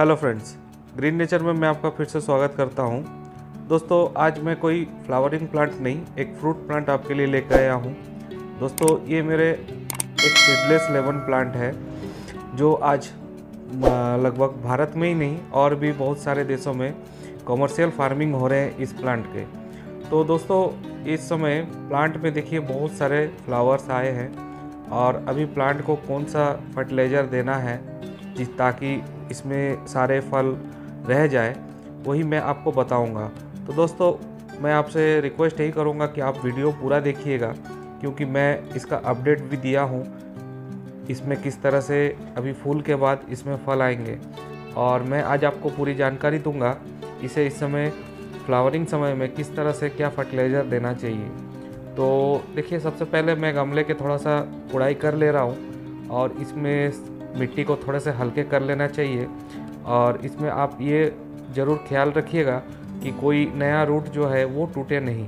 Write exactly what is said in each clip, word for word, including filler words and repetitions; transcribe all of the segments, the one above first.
Hello friends, green nature में मैं आपका फिर से स्वागत करता हूं। दोस्तों, आज मैं कोई फ्लावरिंग प्लांट नहीं, एक फ्रूट प्लांट आपके लिए लेकर आया हूं। दोस्तों, ये मेरे एक सीडलेस लेमन प्लांट है जो आज लगभग भारत में ही नहीं और भी बहुत सारे देशों में कमर्शियल फार्मिंग हो रहे हैं इस प्लांट के। तो दोस्तों, इस समय प्लांट में देखिए बहुत सारे फ्लावर्स आए हैं और अभी प्लांट को कौन सा फर्टिलाइज़र देना है जिस ताकि इसमें सारे फल रह जाए, वही मैं आपको बताऊंगा। तो दोस्तों, मैं आपसे रिक्वेस्ट यही करूंगा कि आप वीडियो पूरा देखिएगा, क्योंकि मैं इसका अपडेट भी दिया हूं इसमें किस तरह से अभी फूल के बाद इसमें फल आएंगे, और मैं आज आपको पूरी जानकारी दूंगा इसे इस समय फ्लावरिंग समय में किस तरह से क्या फर्टिलाइज़र देना चाहिए। तो देखिए, सबसे पहले मैं गमले के थोड़ा सा गुड़ाई कर ले रहा हूँ और इसमें मिट्टी को थोड़े से हल्के कर लेना चाहिए। और इसमें आप ये ज़रूर ख्याल रखिएगा कि कोई नया रूट जो है वो टूटे नहीं।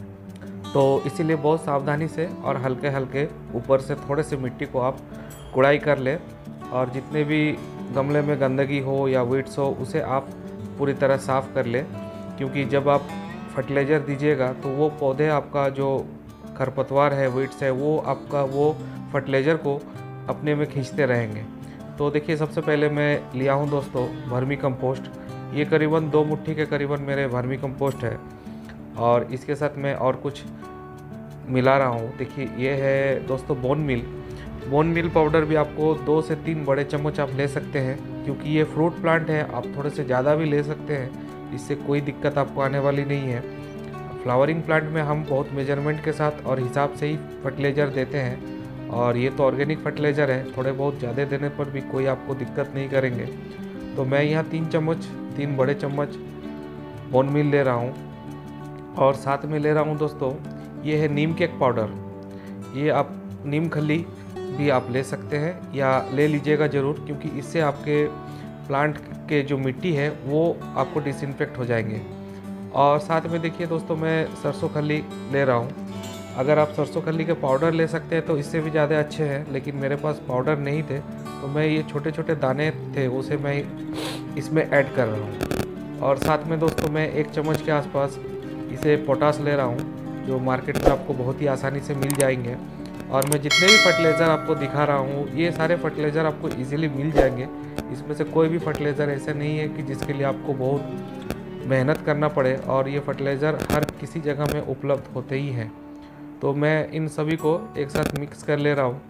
तो इसीलिए बहुत सावधानी से और हल्के हल्के ऊपर से थोड़े से मिट्टी को आप गुड़ाई कर लें, और जितने भी गमले में गंदगी हो या वीड्स हो उसे आप पूरी तरह साफ़ कर लें, क्योंकि जब आप फर्टिलाइज़र दीजिएगा तो वो पौधे आपका जो खरपतवार है, वीड्स है, वो आपका वो फर्टिलाइज़र को अपने में खींचते रहेंगे। तो देखिए, सबसे पहले मैं लिया हूँ दोस्तों वर्मी कंपोस्ट। ये करीबन दो मुट्ठी के करीबन मेरे वर्मी कंपोस्ट है, और इसके साथ मैं और कुछ मिला रहा हूँ। देखिए, ये है दोस्तों bone meal. Bone meal powder भी आपको दो से तीन बड़े चम्मच आप ले सकते हैं, क्योंकि ये फ्रूट प्लांट है, आप थोड़े से ज़्यादा भी ले सकते हैं, इससे कोई दिक्कत आपको आने वाली नहीं है। फ्लावरिंग प्लांट में हम बहुत मेजरमेंट के साथ और हिसाब से ही फर्टिलाइज़र देते हैं, और ये तो ऑर्गेनिक फर्टिलाइज़र है, थोड़े बहुत ज़्यादा देने पर भी कोई आपको दिक्कत नहीं करेंगे। तो मैं यहाँ तीन चम्मच तीन बड़े चम्मच बोन मील ले रहा हूँ, और साथ में ले रहा हूँ दोस्तों ये है नीम केक पाउडर। ये आप नीम खली भी आप ले सकते हैं या ले लीजिएगा ज़रूर, क्योंकि इससे आपके प्लांट के जो मिट्टी है वो आपको डिसइंफेक्ट हो जाएंगे। और साथ में देखिए दोस्तों, मैं सरसों खली ले रहा हूँ। अगर आप सरसों खली के पाउडर ले सकते हैं तो इससे भी ज़्यादा अच्छे हैं, लेकिन मेरे पास पाउडर नहीं थे तो मैं ये छोटे छोटे दाने थे उसे मैं इसमें ऐड कर रहा हूँ। और साथ में दोस्तों, मैं एक चम्मच के आसपास इसे पोटास ले रहा हूँ, जो मार्केट में आपको बहुत ही आसानी से मिल जाएंगे। और मैं जितने भी फर्टिलाइज़र आपको दिखा रहा हूँ, ये सारे फर्टिलाइज़र आपको ईजिली मिल जाएंगे। इसमें से कोई भी फर्टिलाइज़र ऐसा नहीं है कि जिसके लिए आपको बहुत मेहनत करना पड़े, और ये फर्टिलाइज़र हर किसी जगह में उपलब्ध होते ही हैं। तो मैं इन सभी को एक साथ मिक्स कर ले रहा हूँ,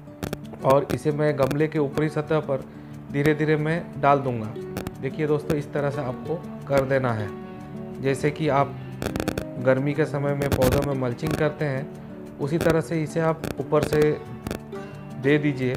और इसे मैं गमले के ऊपरी सतह पर धीरे धीरे मैं डाल दूँगा। देखिए दोस्तों, इस तरह से आपको कर देना है, जैसे कि आप गर्मी के समय में पौधों में मल्चिंग करते हैं, उसी तरह से इसे आप ऊपर से दे दीजिए।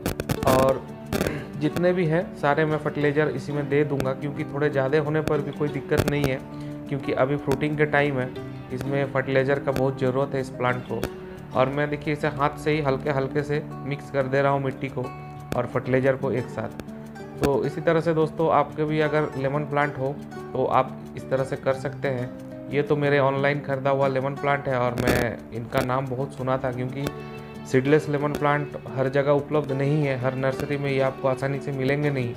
और जितने भी हैं सारे मैं फर्टिलाइज़र इसी में दे दूँगा, क्योंकि थोड़े ज़्यादा होने पर भी कोई दिक्कत नहीं है, क्योंकि अभी फ्रूटिंग के टाइम है, इसमें फर्टिलाइज़र का बहुत ज़रूरत है इस प्लांट को। और मैं देखिए इसे हाथ से ही हल्के हल्के से मिक्स कर दे रहा हूँ मिट्टी को और फर्टिलाइज़र को एक साथ। तो इसी तरह से दोस्तों, आपके भी अगर लेमन प्लांट हो तो आप इस तरह से कर सकते हैं। ये तो मेरे ऑनलाइन ख़रीदा हुआ लेमन प्लांट है, और मैं इनका नाम बहुत सुना था, क्योंकि सीडलेस लेमन प्लांट हर जगह उपलब्ध नहीं है, हर नर्सरी में ये आपको आसानी से मिलेंगे नहीं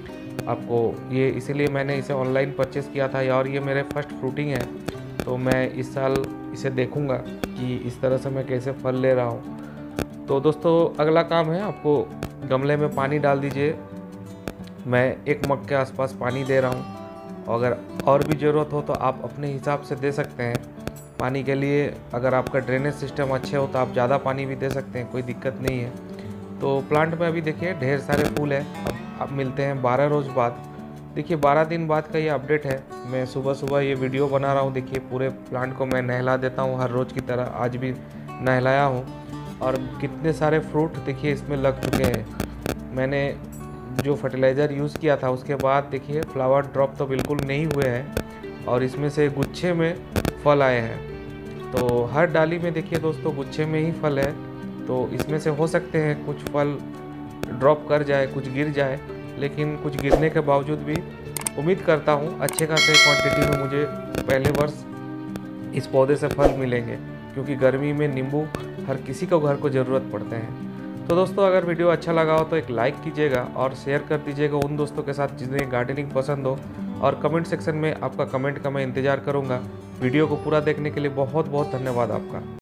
आपको ये, इसीलिए मैंने इसे ऑनलाइन परचेज़ किया था। और ये मेरे फर्स्ट फ्रूटिंग है, तो मैं इस साल इसे देखूंगा कि इस तरह से मैं कैसे फल ले रहा हूँ। तो दोस्तों, अगला काम है, आपको गमले में पानी डाल दीजिए। मैं एक मग के आसपास पानी दे रहा हूँ, अगर और भी ज़रूरत हो तो आप अपने हिसाब से दे सकते हैं पानी के लिए। अगर आपका ड्रेनेज सिस्टम अच्छे हो तो आप ज़्यादा पानी भी दे सकते हैं, कोई दिक्कत नहीं है। तो प्लांट में अभी देखिए ढेर सारे फूल है। अब आप मिलते हैं बारह रोज़ बाद। देखिए, बारह दिन बाद का ये अपडेट है। मैं सुबह सुबह ये वीडियो बना रहा हूँ। देखिए, पूरे प्लांट को मैं नहला देता हूँ हर रोज़ की तरह, आज भी नहलाया हूँ। और कितने सारे फ्रूट देखिए इसमें लग चुके हैं। मैंने जो फर्टिलाइज़र यूज़ किया था उसके बाद देखिए फ्लावर ड्रॉप तो बिल्कुल नहीं हुए हैं, और इसमें से गुच्छे में फल आए हैं। तो हर डाली में देखिए दोस्तों गुच्छे में ही फल है, तो इसमें से हो सकते हैं कुछ फल ड्रॉप कर जाए, कुछ गिर जाए, लेकिन कुछ गिरने के बावजूद भी उम्मीद करता हूँ अच्छे खासे क्वांटिटी में मुझे पहले वर्ष इस पौधे से फल मिलेंगे, क्योंकि गर्मी में नींबू हर किसी को घर को ज़रूरत पड़ते हैं। तो दोस्तों अगर वीडियो अच्छा लगा हो तो एक लाइक कीजिएगा और शेयर कर दीजिएगा उन दोस्तों के साथ जिन्हें गार्डनिंग पसंद हो, और कमेंट सेक्शन में आपका कमेंट का मैं इंतज़ार करूँगा। वीडियो को पूरा देखने के लिए बहुत बहुत धन्यवाद आपका।